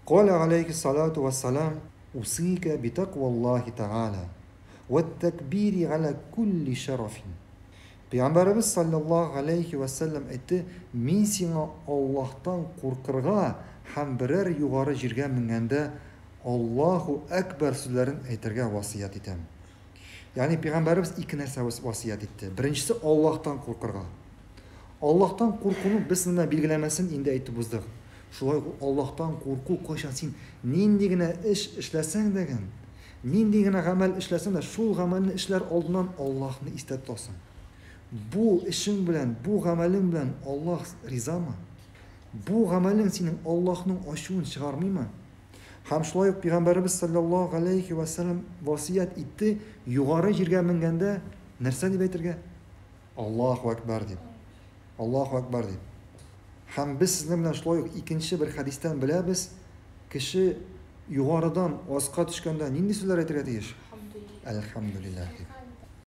قال عليه الصلاة والسلام: أوصيك بتقوى الله تعالى والتكبير على كل شرف. Peygamberimiz sallallahu aleyhi ve sellem aytdi: "Men seni Allohdan qo'rqirga ham biror yuqori yerga minganda Allohu akbar so'zlarini aytirga vasiyat etaman." Ya'ni Peygamberimiz ikki narsa vasiyat etdi. Birinchisi Allohdan qo'rqirga. Allohdan qo'rquvni biz nima belgilamasini endi aytib o'zdik. Шулай Allohdan qo'rquv qachon sen nindigina ish ishlasang degan, nindigina amal ishlasang da shu amalni ishlar oldidan Allohni eslatib tursin. Bu ishing bilan, bu amaling bilan Alloh rizami? Bu amaling sening Allohning oshuvini chiqarmaymi? Ham shulay Payg'ambarimiz sallallohu alayhi va sallam vasiyat etdi, yuqori yerga minganda narsa deb aytirgan? Allohu akbar deb. Allohu akbar deb. Ham biz sizlar bilan shulay ikkinchi bir hadisdan bilamiz, kishi yuqoridan osqa tushganda nima so'zlar aytadi deyish? Alhamdulillah.